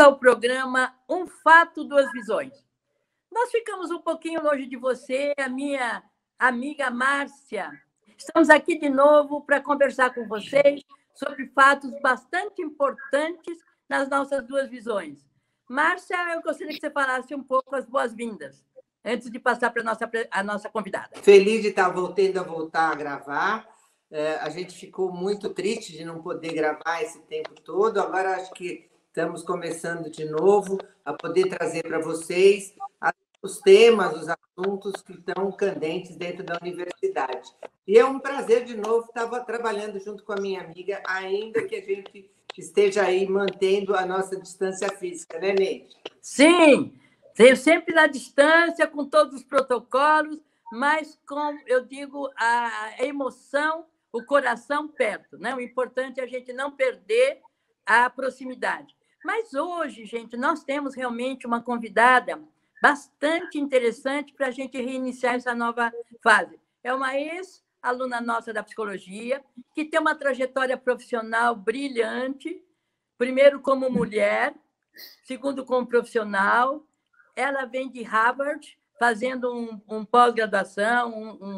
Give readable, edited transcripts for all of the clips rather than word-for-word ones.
ao programa Um Fato, Duas Visões. Nós ficamos um pouquinho longe de você, a minha amiga Márcia. Estamos aqui de novo para conversar com vocês sobre fatos bastante importantes nas nossas duas visões. Márcia, eu gostaria que você falasse um pouco as boas-vindas, antes de passar para a nossa convidada. Feliz de estar voltar a gravar. A gente ficou muito triste de não poder gravar esse tempo todo. Agora acho que estamos começando de novo a poder trazer para vocês os temas, os assuntos que estão candentes dentro da universidade. E é um prazer, de novo, estar trabalhando junto com a minha amiga, ainda que a gente esteja aí mantendo a nossa distância física, né, Neide? Sim, sempre na distância, com todos os protocolos, mas com, eu digo, a emoção, o coração perto, né? O importante é a gente não perder a proximidade. Mas hoje, gente, nós temos realmente uma convidada bastante interessante para a gente reiniciar essa nova fase. É uma ex-aluna nossa da psicologia, que tem uma trajetória profissional brilhante, primeiro como mulher, segundo como profissional. Ela vem de Harvard, fazendo um pós-graduação,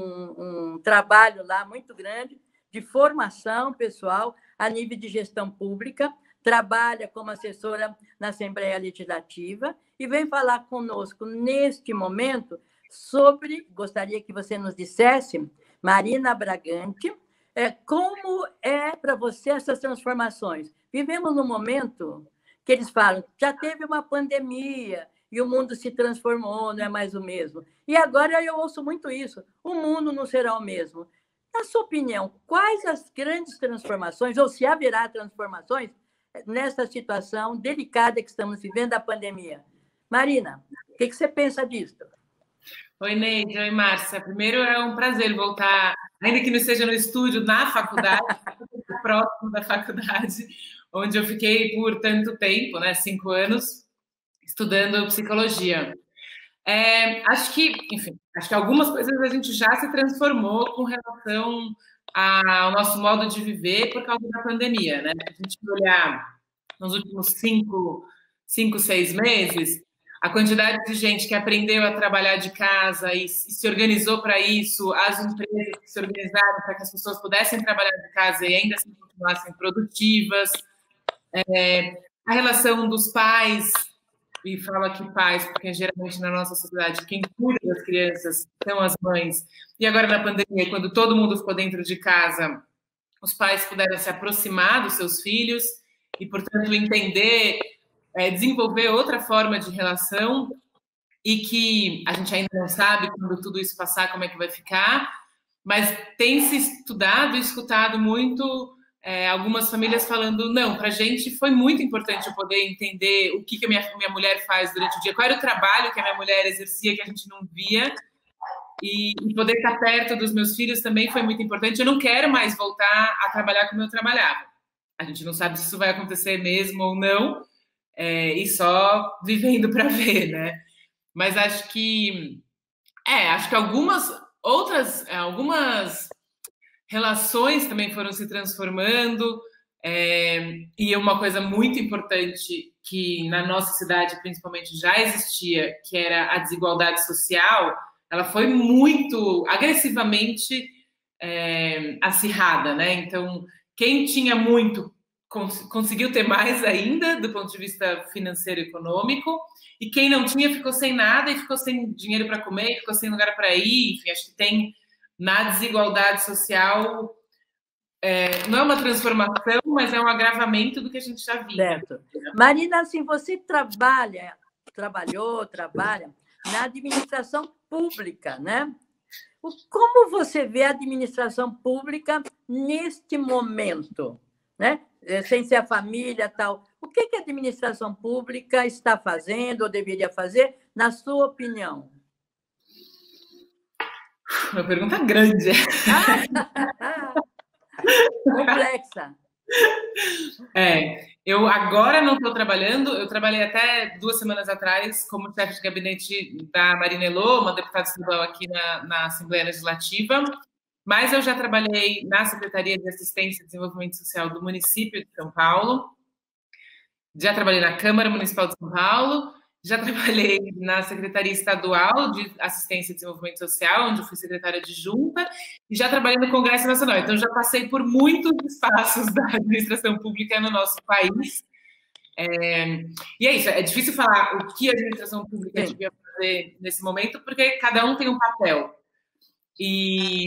um trabalho lá muito grande de formação pessoal a nível de gestão pública, trabalha como assessora na Assembleia Legislativa e vem falar conosco neste momento sobre, gostaria que você nos dissesse, Marina Bragante, como é para você essas transformações. Vivemos num momento que eles falam, já teve uma pandemia e o mundo se transformou, não é mais o mesmo. E agora eu ouço muito isso, o mundo não será o mesmo. Na sua opinião, quais as grandes transformações, ou se haverá transformações, nessa situação delicada que estamos vivendo, a pandemia? Marina, o que você pensa disso? Oi, Neide. Oi, Márcia. Primeiro, é um prazer voltar, ainda que não esteja no estúdio, na faculdade, próximo da faculdade, onde eu fiquei por tanto tempo, né, 5 anos, estudando psicologia. Acho que algumas coisas a gente já se transformou com relação ao nosso modo de viver por causa da pandemia, né? A gente olhar nos últimos 6 meses, a quantidade de gente que aprendeu a trabalhar de casa e se organizou para isso, as empresas que se organizaram para que as pessoas pudessem trabalhar de casa e ainda assim continuassem produtivas, a relação dos pais, e falo aqui pais, porque geralmente na nossa sociedade quem cuida das crianças são as mães, e agora na pandemia, quando todo mundo ficou dentro de casa, os pais puderam se aproximar dos seus filhos e, portanto, entender, desenvolver outra forma de relação, e que a gente ainda não sabe quando tudo isso passar como é que vai ficar, mas tem se estudado e escutado muito algumas famílias falando, não, para a gente foi muito importante eu poder entender o que a minha mulher faz durante o dia, qual era o trabalho que a minha mulher exercia que a gente não via, e poder estar perto dos meus filhos também foi muito importante. Eu não quero mais voltar a trabalhar como eu trabalhava. A gente não sabe se isso vai acontecer mesmo ou não, e só vivendo para ver, né? Mas acho que algumas relações também foram se transformando, e uma coisa muito importante que na nossa cidade, principalmente, já existia, que era a desigualdade social, ela foi muito agressivamente acirrada, né? Então, quem tinha muito conseguiu ter mais ainda do ponto de vista financeiro e econômico, e quem não tinha ficou sem nada e ficou sem dinheiro para comer, ficou sem lugar para ir. Enfim, acho que tem na desigualdade social, não é uma transformação, mas é um agravamento do que a gente já viu. Certo. Marina, assim, você trabalha na administração pública, né? Como você vê a administração pública neste momento, né? Sem ser a família tal? O que a administração pública está fazendo ou deveria fazer, na sua opinião? Uma pergunta grande. Complexa. Eu agora não estou trabalhando, eu trabalhei até 2 semanas atrás como chefe de gabinete da Marina Elô, uma deputada estadual aqui na Assembleia Legislativa, mas eu já trabalhei na Secretaria de Assistência e Desenvolvimento Social do município de São Paulo, Já trabalhei na Câmara Municipal de São Paulo, já trabalhei na Secretaria Estadual de Assistência e Desenvolvimento Social, onde eu fui secretária adjunta, e já trabalhei no Congresso Nacional. Então, já passei por muitos espaços da administração pública no nosso país. E é isso, é difícil falar o que a administração pública devia fazer nesse momento, porque cada um tem um papel. E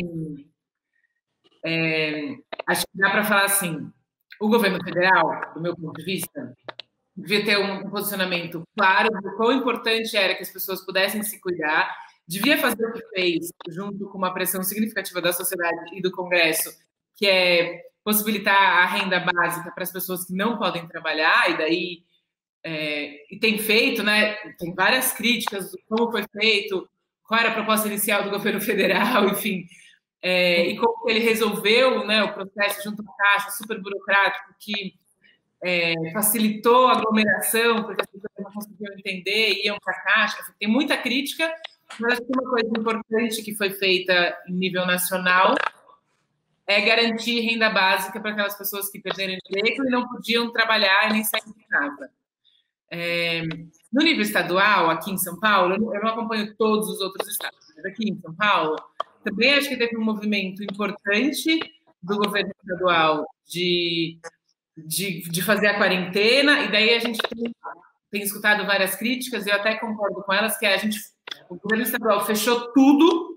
acho que dá para falar assim, o governo federal, do meu ponto de vista, devia ter um posicionamento claro do quão importante era que as pessoas pudessem se cuidar, devia fazer o que fez, junto com uma pressão significativa da sociedade e do Congresso, que é possibilitar a renda básica para as pessoas que não podem trabalhar, e daí e tem feito, né? Tem várias críticas do como foi feito, qual era a proposta inicial do governo federal, enfim, e como ele resolveu, né, o processo junto à Caixa, super burocrático, que facilitou a aglomeração, porque as pessoas não conseguiam entender, iam para a Caixa. Tem muita crítica, mas acho que uma coisa importante que foi feita em nível nacional é garantir renda básica para aquelas pessoas que perderam emprego e não podiam trabalhar e nem sair de casa. No nível estadual, aqui em São Paulo, eu não acompanho todos os outros estados, mas aqui em São Paulo, também acho que teve um movimento importante do governo estadual de fazer a quarentena, e daí a gente tem escutado várias críticas, e eu até concordo com elas, que o governo estadual fechou tudo,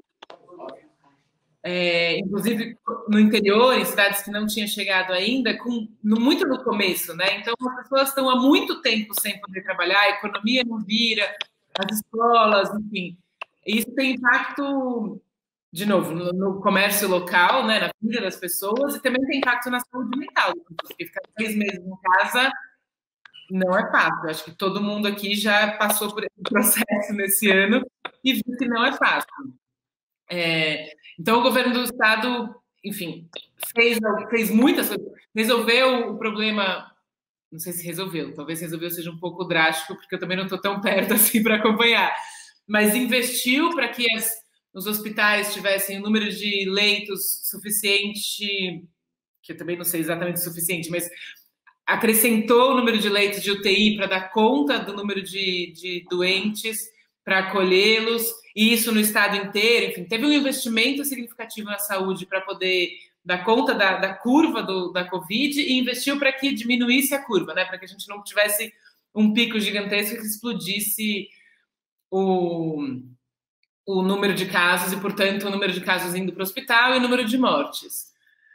inclusive no interior, em cidades que não tinham chegado ainda, muito no começo, né? Então, as pessoas estão há muito tempo sem poder trabalhar, a economia não vira, as escolas, enfim. E isso tem impacto, de novo, no comércio local, né, na vida das pessoas, e também tem impacto na saúde mental, porque ficar 3 meses em casa não é fácil. Acho que todo mundo aqui já passou por esse processo nesse ano e viu que não é fácil. Então, o governo do estado, enfim, fez muitas coisas, resolveu o problema, não sei se resolveu, talvez resolveu seja um pouco drástico, porque eu também não estou tão perto assim para acompanhar, mas investiu para que os hospitais tivessem um número de leitos suficiente, que eu também não sei exatamente o suficiente, mas acrescentou o número de leitos de UTI para dar conta do número de doentes, para acolhê-los, e isso no estado inteiro. Enfim, teve um investimento significativo na saúde para poder dar conta da curva da Covid, e investiu para que diminuísse a curva, né? Para que a gente não tivesse um pico gigantesco que explodisse o número de casos e, portanto, o número de casos indo para o hospital e o número de mortes.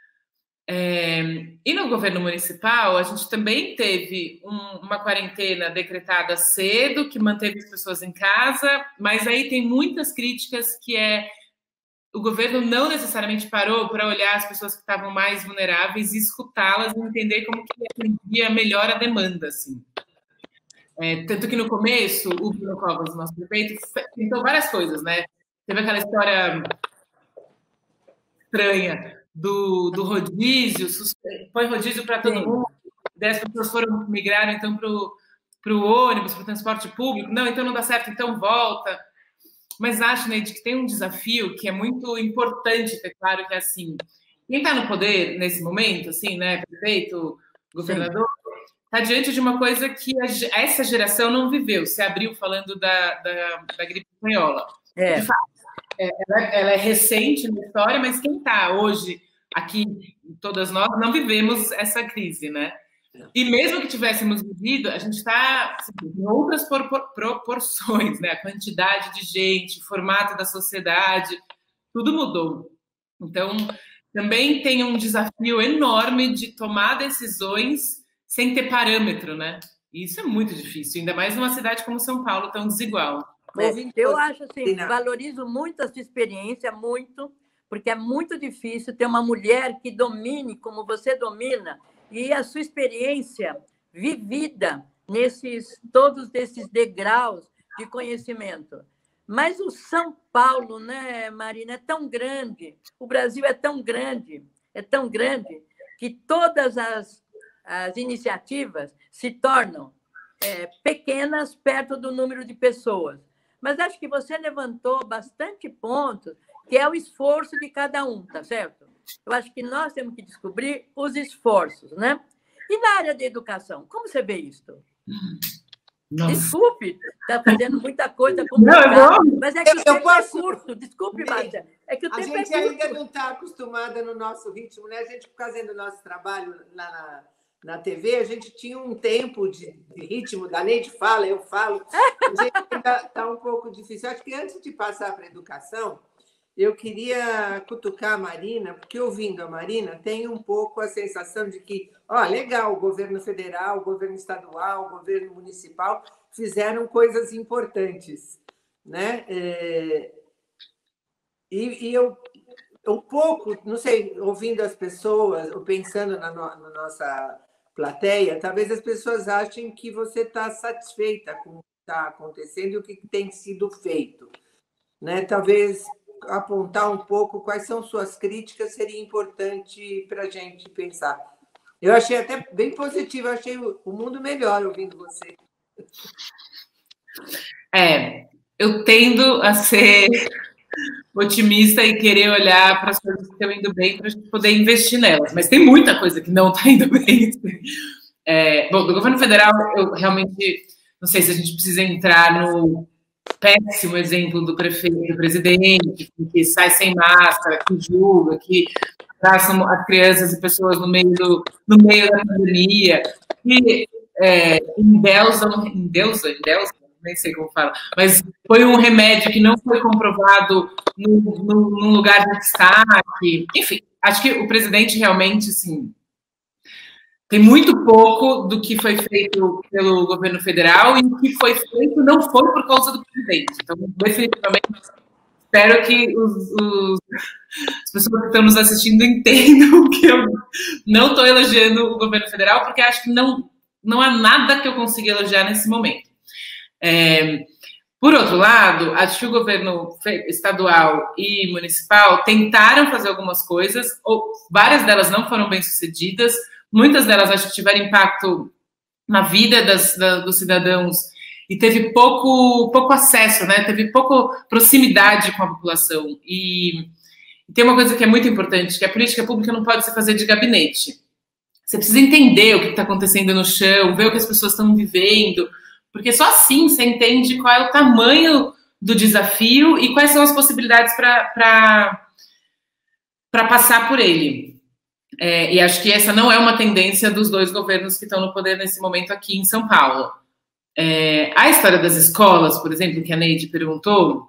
E no governo municipal, a gente também teve uma quarentena decretada cedo, que manteve as pessoas em casa, mas aí tem muitas críticas que o governo não necessariamente parou para olhar as pessoas que estavam mais vulneráveis e escutá-las e entender como que atendia melhor a demanda, assim. Tanto que no começo, o Bruno Covas, nosso prefeito, tentou várias coisas, né? Teve aquela história estranha do rodízio, põe rodízio para todo mundo, daí as pessoas migraram então para o ônibus, para o transporte público, não, então não dá certo, então volta. Mas acho, Neide, que tem um desafio que é muito importante ter claro, que é assim, quem está no poder nesse momento, assim, né, prefeito, governador, está diante de uma coisa que essa geração não viveu. Se abriu falando da gripe espanhola. De fato, ela é recente na história, mas quem está hoje aqui, todas nós, não vivemos essa crise, né? E mesmo que tivéssemos vivido, a gente está assim, em outras proporções, né? A quantidade de gente, o formato da sociedade, tudo mudou. Então, também tem um desafio enorme de tomar decisões sem ter parâmetro, né? E isso é muito difícil, ainda mais numa cidade como São Paulo, tão desigual. Eu acho assim, valorizo muito a sua experiência, muito, porque é muito difícil ter uma mulher que domine como você domina, e a sua experiência vivida todos esses degraus de conhecimento. Mas o São Paulo, né, Marina, é tão grande, o Brasil é tão grande, que todas as iniciativas se tornam pequenas perto do número de pessoas. Mas acho que você levantou bastante pontos, que é o esforço de cada um, tá certo? Eu acho que nós temos que descobrir os esforços, né? E na área da educação, como você vê isso? Nossa. Desculpe, está fazendo muita coisa complicada, mas é que o tempo é curto. Desculpe, Márcia, é que o tempo é curto. A gente ainda não está acostumada no nosso ritmo, né? A gente, fazendo o nosso trabalho lá na TV, a gente tinha um tempo de ritmo, da Neide fala, eu falo, a gente ainda está um pouco difícil. Acho que antes de passar para a educação, eu queria cutucar a Marina, porque ouvindo a Marina, tem um pouco a sensação de que, legal, o governo federal, o governo estadual, o governo municipal fizeram coisas importantes, né? E eu, um pouco, não sei, ouvindo as pessoas, ou pensando na nossa plateia, talvez as pessoas achem que você está satisfeita com o que está acontecendo e o que tem sido feito, né? Talvez apontar um pouco quais são suas críticas seria importante para a gente pensar. Eu achei até bem positivo, eu achei o mundo melhor ouvindo você. Eu tendo a ser otimista e querer olhar para as coisas que estão indo bem para a gente poder investir nelas, mas tem muita coisa que não está indo bem. Bom, do governo federal, eu realmente não sei se a gente precisa entrar no péssimo exemplo do prefeito, do presidente, que sai sem máscara, que julga, que abraçam as crianças e pessoas no meio da pandemia, que endeusam, nem sei como fala, mas foi um remédio que não foi comprovado num lugar de destaque. Enfim, acho que o presidente realmente, assim, tem muito pouco do que foi feito pelo governo federal, e o que foi feito não foi por causa do presidente. Então, definitivamente, espero que as pessoas que estão nos assistindo entendam que eu não estou elogiando o governo federal, porque acho que não há nada que eu consiga elogiar nesse momento. Por outro lado, acho que o governo estadual e municipal tentaram fazer algumas coisas, várias delas não foram bem-sucedidas, muitas delas acho que tiveram impacto na vida dos cidadãos e teve pouco acesso, né? Teve pouco proximidade com a população. E tem uma coisa que é muito importante, que a política pública não pode se fazer de gabinete. Você precisa entender o que está acontecendo no chão, ver o que as pessoas estão vivendo, porque só assim você entende qual é o tamanho do desafio e quais são as possibilidades para passar por ele. E acho que essa não é uma tendência dos dois governos que estão no poder nesse momento aqui em São Paulo. A história das escolas, por exemplo, que a Neide perguntou,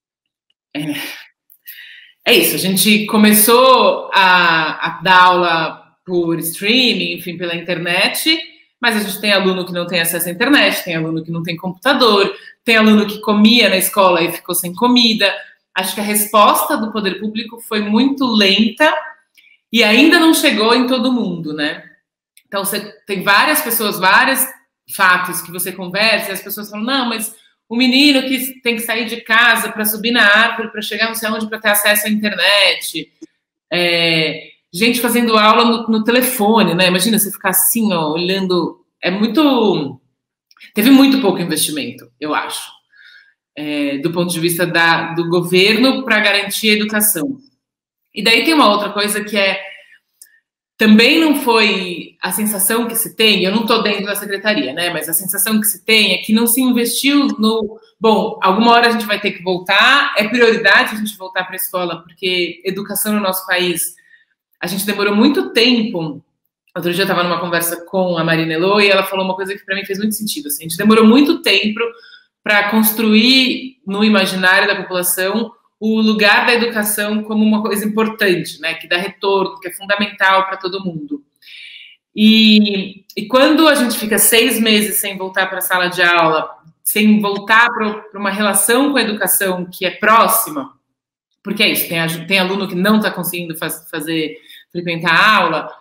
é isso, a gente começou a dar aula por streaming, enfim, pela internet, mas a gente tem aluno que não tem acesso à internet, tem aluno que não tem computador, tem aluno que comia na escola e ficou sem comida. Acho que a resposta do poder público foi muito lenta e ainda não chegou em todo mundo, né? Então, você tem várias pessoas, vários fatos que você conversa e as pessoas falam, não, mas o menino que tem que sair de casa para subir na árvore, para chegar não sei onde, para ter acesso à internet. Gente fazendo aula no telefone, né? Imagina você ficar assim, ó, olhando. Teve muito pouco investimento, eu acho, do ponto de vista do governo para garantir a educação. E daí tem uma outra coisa que também não foi a sensação que se tem, eu não estou dentro da secretaria, né? Mas a sensação que se tem é que não se investiu bom, alguma hora a gente vai ter que voltar, é prioridade a gente voltar para a escola, porque educação no nosso país, a gente demorou muito tempo. Outro dia eu estava numa conversa com a Marina Elô e ela falou uma coisa que para mim fez muito sentido. Assim, a gente demorou muito tempo para construir no imaginário da população o lugar da educação como uma coisa importante, né, que dá retorno, que é fundamental para todo mundo. E quando a gente fica 6 meses sem voltar para a sala de aula, sem voltar para uma relação com a educação que é próxima, porque é isso, tem aluno que não está conseguindo frequentar a aula,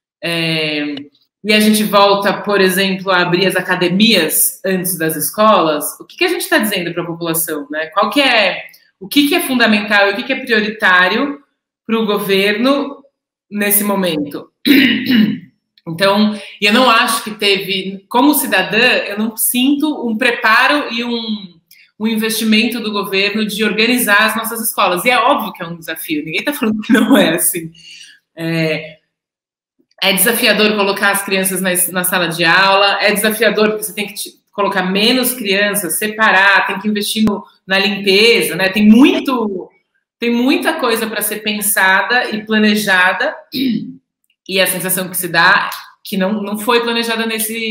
e a gente volta, por exemplo, a abrir as academias antes das escolas, o que a gente está dizendo para a população, né? O que é fundamental e o que é prioritário para o governo nesse momento? Então, e eu não acho que teve, como cidadã, eu não sinto um preparo e um investimento do governo de organizar as nossas escolas. E é óbvio que é um desafio, ninguém está falando que não é assim. É desafiador colocar as crianças na sala de aula, é desafiador porque você tem que colocar menos crianças, separar, tem que investir na limpeza, né? Tem muita coisa para ser pensada e planejada, e a sensação que se dá que não foi planejada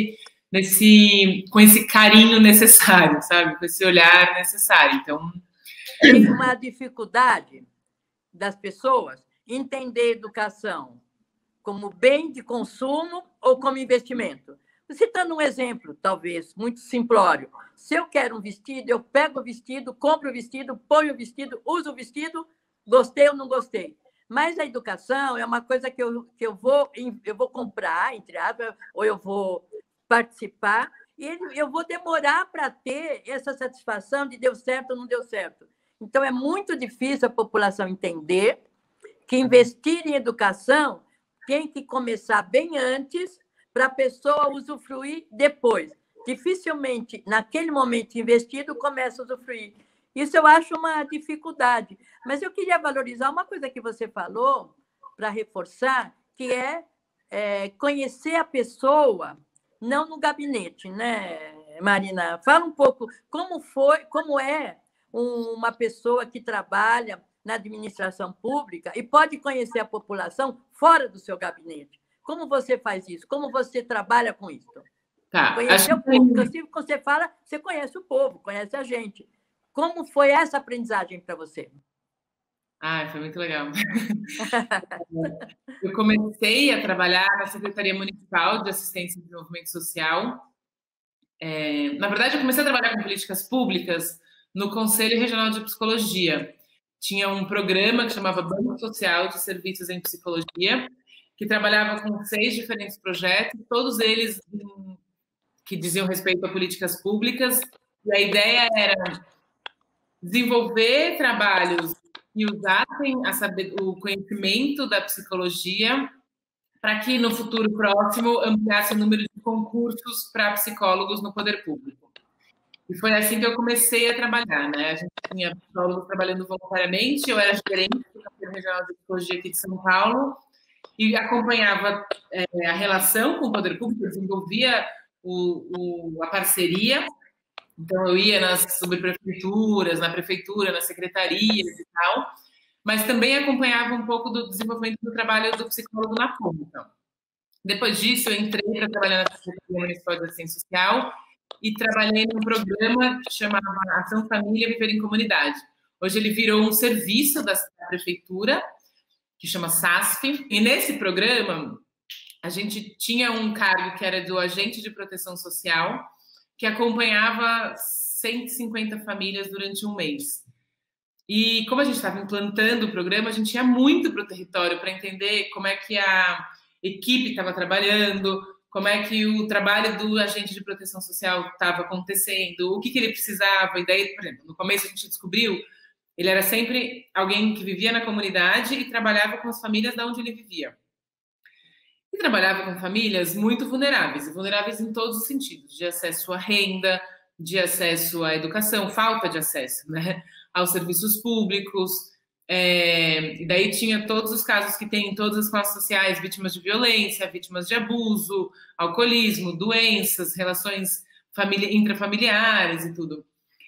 com esse carinho necessário, sabe? Com esse olhar necessário. Então, tem uma dificuldade das pessoas entender educação como bem de consumo ou como investimento. Citando um exemplo, talvez, muito simplório. Se eu quero um vestido, eu pego o vestido, compro o vestido, ponho o vestido, uso o vestido, gostei ou não gostei. Mas a educação é uma coisa que eu vou comprar, entre aspas, ou eu vou participar, e eu vou demorar para ter essa satisfação de deu certo ou não deu certo. Então, é muito difícil a população entender que investir em educação tem que começar bem antes para a pessoa usufruir depois. Dificilmente, naquele momento investido, começa a usufruir. Isso eu acho uma dificuldade. Mas eu queria valorizar uma coisa que você falou, para reforçar, que é conhecer a pessoa, não no gabinete, né, Marina? Fala um pouco como é uma pessoa que trabalha na administração pública e pode conhecer a população fora do seu gabinete. Como você faz isso? Como você trabalha com isso? Tá. Conhecer o povo. Porque quando você fala, você conhece o povo, conhece a gente. Como foi essa aprendizagem para você? Foi muito legal. Eu comecei a trabalhar na Secretaria Municipal de Assistência e Desenvolvimento Social. Na verdade, eu comecei a trabalhar com políticas públicas no Conselho Regional de Psicologia. Tinha um programa que chamava Banco Social de Serviços em Psicologia, que trabalhava com 6 diferentes projetos, todos eles que diziam respeito a políticas públicas. E a ideia era desenvolver trabalhos que usassem o conhecimento da psicologia para que, no futuro próximo, ampliasse o número de concursos para psicólogos no poder público. E foi assim que eu comecei a trabalhar, né? A gente tinha psicólogos trabalhando voluntariamente, eu era gerente do Conselho Regional de Psicologia aqui de São Paulo e acompanhava a relação com o poder público, desenvolvia a parceria. Então, eu ia nas subprefeituras, na prefeitura, nas secretarias e tal, mas também acompanhava um pouco do desenvolvimento do trabalho do psicólogo na ponta. Depois disso, eu entrei para trabalhar na Secretaria Municipal de Assistência Social e trabalhei num programa que chamava Ação Família Viver em Comunidade. Hoje ele virou um serviço da prefeitura, que chama SASF, e nesse programa a gente tinha um cargo que era do agente de proteção social, que acompanhava 150 famílias durante um mês. E como a gente estava implantando o programa, a gente ia muito para o território para entender como é que a equipe estava trabalhando, como é que o trabalho do agente de proteção social estava acontecendo, o que ele precisava. E daí, por exemplo, no começo a gente descobriu, ele era sempre alguém que vivia na comunidade e trabalhava com as famílias de onde ele vivia. E trabalhava com famílias muito vulneráveis, e vulneráveis em todos os sentidos, de acesso à renda, de acesso à educação, falta de acesso, né, aos serviços públicos. E daí tinha todos os casos que tem em todas as classes sociais, vítimas de violência, vítimas de abuso, alcoolismo, doenças, relações intrafamiliares e tudo.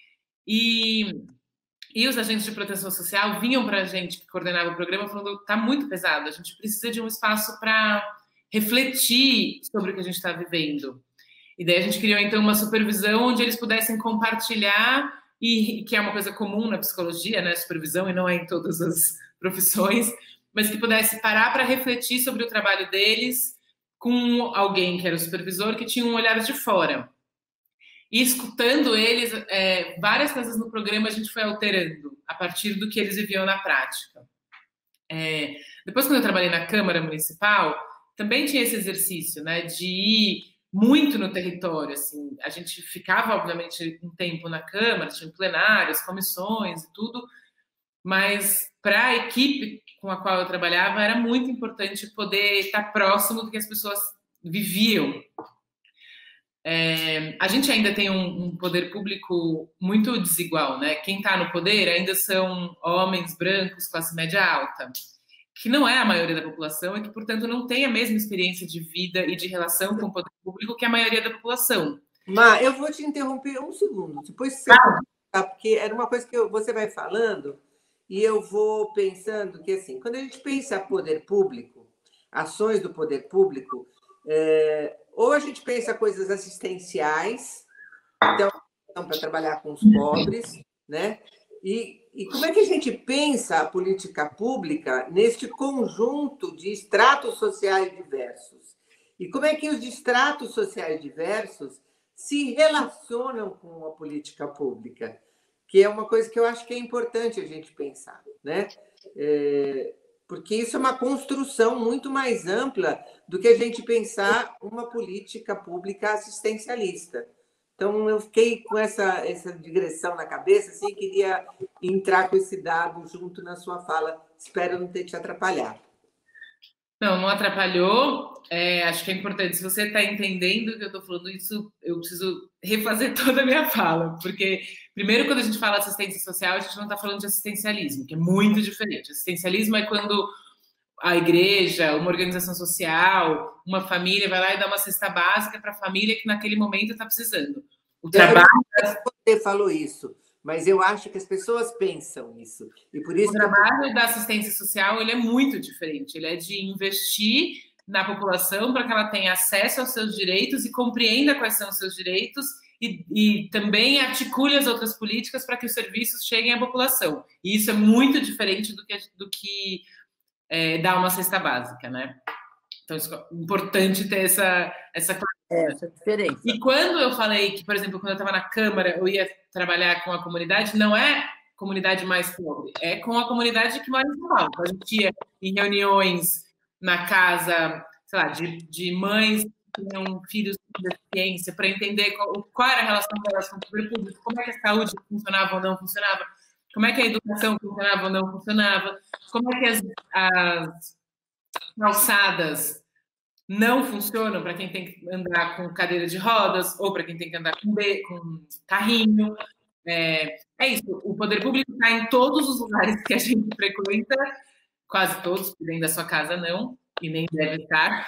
E os agentes de proteção social vinham para a gente, que coordenava o programa, falando: está muito pesado, a gente precisa de um espaço para refletir sobre o que a gente está vivendo. E daí a gente criou, então, uma supervisão onde eles pudessem compartilhar, e que é uma coisa comum na psicologia, né, supervisão, e não é em todas as profissões, mas que pudesse parar para refletir sobre o trabalho deles com alguém que era o supervisor, que tinha um olhar de fora. E escutando eles, várias coisas no programa a gente foi alterando a partir do que eles viviam na prática. Depois, quando eu trabalhei na Câmara Municipal, também tinha esse exercício, né, de ir muito no território. Assim, a gente ficava, obviamente, um tempo na Câmara, tinha plenários, comissões e tudo, mas para a equipe com a qual eu trabalhava era muito importante poder estar próximo do que as pessoas viviam. A gente ainda tem um poder público muito desigual, né? Quem está no poder ainda são homens brancos, classe média alta. que não é a maioria da população e que, portanto, não tem a mesma experiência de vida e de relação com o poder público que a maioria da população. Mas eu vou te interromper um segundo, depois você porque era uma coisa que você vai falando e eu vou pensando que, assim, quando a gente pensa poder público, ações do poder público, ou a gente pensa coisas assistenciais, então, para trabalhar com os pobres, né? E como é que a gente pensa a política pública neste conjunto de estratos sociais diversos? E como é que os estratos sociais diversos se relacionam com a política pública? Que é uma coisa que eu acho que é importante a gente pensar, né? Porque isso é uma construção muito mais ampla do que a gente pensar uma política pública assistencialista. Então, eu fiquei com essa digressão na cabeça, assim, queria entrar com esse dado junto na sua fala. Espero não ter te atrapalhado. Não atrapalhou. Acho que é importante. Se você está entendendo que eu estou falando isso, eu preciso refazer toda a minha fala. Porque, primeiro, quando a gente fala assistência social, a gente não está falando de assistencialismo, que é muito diferente. Assistencialismo é quando a igreja, uma organização social, uma família vai lá e dá uma cesta básica para a família que naquele momento está precisando. O trabalho... Você falou isso, mas eu acho que as pessoas pensam isso. E por isso o trabalho da assistência social ele é muito diferente. Ele é de investir na população para que ela tenha acesso aos seus direitos e compreenda quais são os seus direitos e também articule as outras políticas para que os serviços cheguem à população. E isso é muito diferente do que dar uma cesta básica, né? Então, é importante ter essa diferença. E quando eu falei que, por exemplo, quando eu estava na Câmara, eu ia trabalhar com a comunidade, não é comunidade mais pobre, é com a comunidade que mora em São Paulo. A gente ia em reuniões na casa, sei lá, de mães que tinham filhos com deficiência, para entender qual era a relação delas com o poder público, como é que a saúde funcionava ou não funcionava, como é que a educação funcionava ou não funcionava, como é que as calçadas não funcionam para quem tem que andar com cadeira de rodas ou para quem tem que andar com carrinho. É isso, o poder público está em todos os lugares que a gente frequenta, quase todos, dentro da sua casa não, e nem deve estar.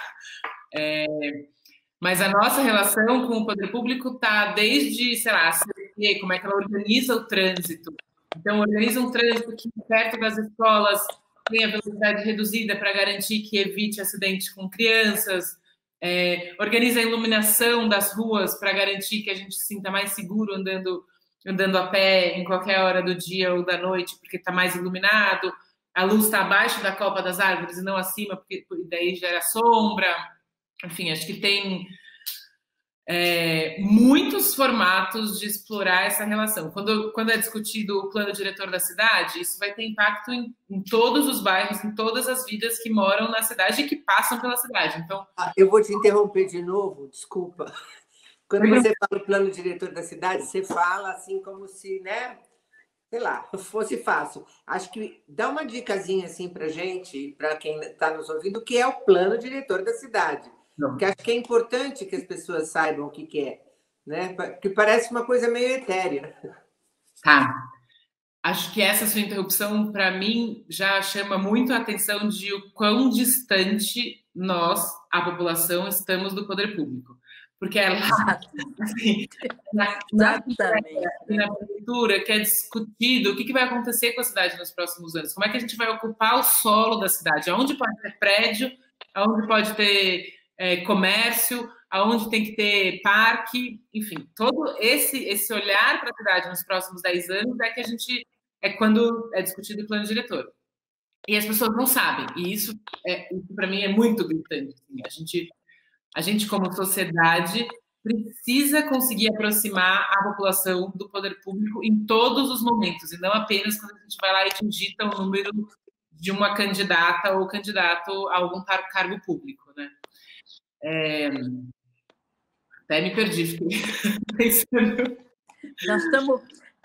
Mas a nossa relação com o poder público está desde, sei lá, como é que ela organiza o trânsito. Então, organiza um trânsito que perto das escolas tem a velocidade reduzida para garantir que evite acidente com crianças, organiza a iluminação das ruas para garantir que a gente se sinta mais seguro andando a pé em qualquer hora do dia ou da noite, porque está mais iluminado, a luz está abaixo da copa das árvores e não acima, porque daí gera sombra. Enfim, acho que tem muitos formatos de explorar essa relação. Quando é discutido o plano diretor da cidade, isso vai ter impacto em todos os bairros, em todas as vidas que moram na cidade e que passam pela cidade. Então, eu vou te interromper de novo, desculpa. Quando você fala o plano diretor da cidade, você fala assim como se, né, sei lá, fosse fácil. Acho que dá uma dicasinha assim para gente, para quem está nos ouvindo, o que é o plano diretor da cidade. Porque acho que é importante que as pessoas saibam o que é, né? Porque parece uma coisa meio etérea. Tá. Acho que essa sua interrupção, para mim, já chama muito a atenção de o quão distante nós, a população, estamos do poder público. Porque é lá, assim, na prefeitura, que é discutido o que vai acontecer com a cidade nos próximos anos. Como é que a gente vai ocupar o solo da cidade? Aonde pode ter prédio, aonde pode ter comércio, aonde tem que ter parque, enfim, todo esse olhar para a cidade nos próximos 10 anos é quando é discutido o plano diretor. E as pessoas não sabem, e isso para mim é muito gritante. Assim, a gente, como sociedade, precisa conseguir aproximar a população do poder público em todos os momentos, e não apenas quando a gente vai lá e digita o número de uma candidata ou candidato a algum cargo público, né? Até me perdi, fiquei pensando. Nós estamos...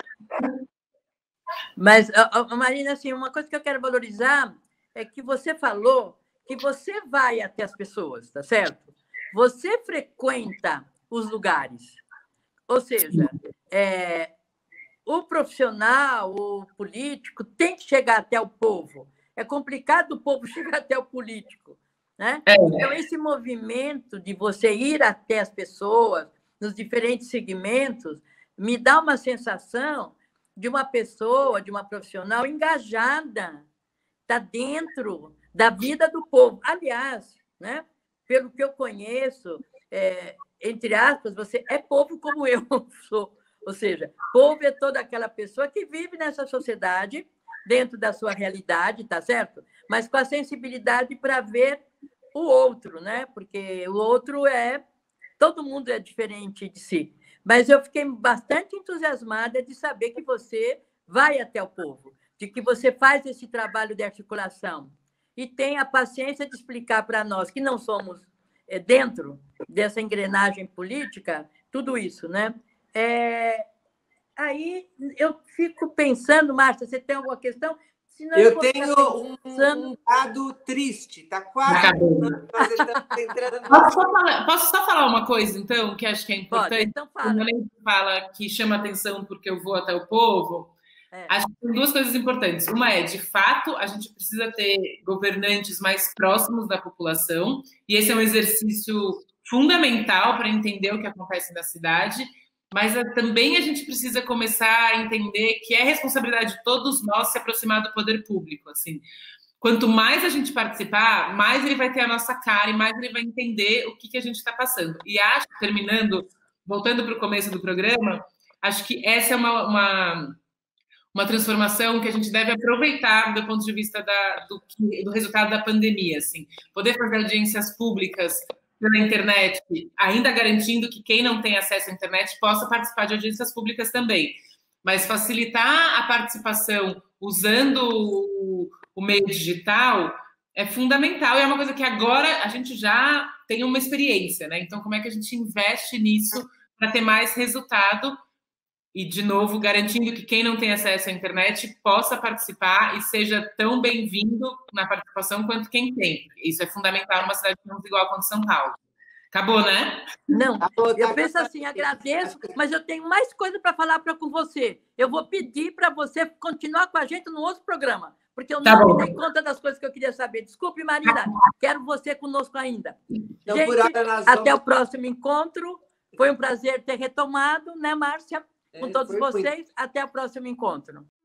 Mas, Marina, assim, uma coisa que eu quero valorizar é que você falou que você vai até as pessoas, tá certo? Você frequenta os lugares. Ou seja, o profissional, o político, tem que chegar até o povo. é complicado o povo chegar até o político, né? Então, esse movimento de você ir até as pessoas, nos diferentes segmentos, me dá uma sensação de uma pessoa, de uma profissional engajada, está dentro da vida do povo. Aliás, né, pelo que eu conheço, entre aspas, você é povo como eu sou. Ou seja, povo é toda aquela pessoa que vive nessa sociedade, dentro da sua realidade, tá certo? Mas com a sensibilidade para ver o outro, né? Porque o outro todo mundo é diferente de si. Mas eu fiquei bastante entusiasmada de saber que você vai até o povo, de que você faz esse trabalho de articulação e tem a paciência de explicar para nós, que não somos dentro dessa engrenagem política, tudo isso, né? Aí eu fico pensando, Márcia, você tem alguma questão? Senão eu tenho um dado triste, está quase acabando, mas estamos entrando... Posso só falar uma coisa, então, que acho que é importante? Pode, então fala. Quando a gente fala que chama atenção porque eu vou até o povo, acho que tem duas coisas importantes. Uma é, de fato, a gente precisa ter governantes mais próximos da população, e esse é um exercício fundamental para entender o que acontece na cidade, mas também a gente precisa começar a entender que é responsabilidade de todos nós se aproximar do poder público. Assim, quanto mais a gente participar, mais ele vai ter a nossa cara e mais ele vai entender o que a gente está passando. E acho, voltando para o começo do programa, acho que essa é uma transformação que a gente deve aproveitar do ponto de vista do resultado da pandemia. Assim, poder fazer audiências públicas pela internet, ainda garantindo que quem não tem acesso à internet possa participar de audiências públicas também. Mas facilitar a participação usando o meio digital é fundamental e é uma coisa que agora a gente já tem uma experiência, né? Então, como é que a gente investe nisso para ter mais resultado e, de novo, garantindo que quem não tem acesso à internet possa participar e seja tão bem-vindo na participação quanto quem tem. Isso é fundamental numa cidade tão desigual quanto São Paulo. Acabou, né? Não, eu penso assim, agradeço, mas eu tenho mais coisa para falar com você. Eu vou pedir para você continuar com a gente no outro programa, porque eu não me dei conta das coisas que eu queria saber. Desculpe, Marina, quero você conosco ainda. Então, gente, até o próximo encontro. Foi um prazer ter retomado, né, Márcia? Com todos vocês. Até o próximo encontro.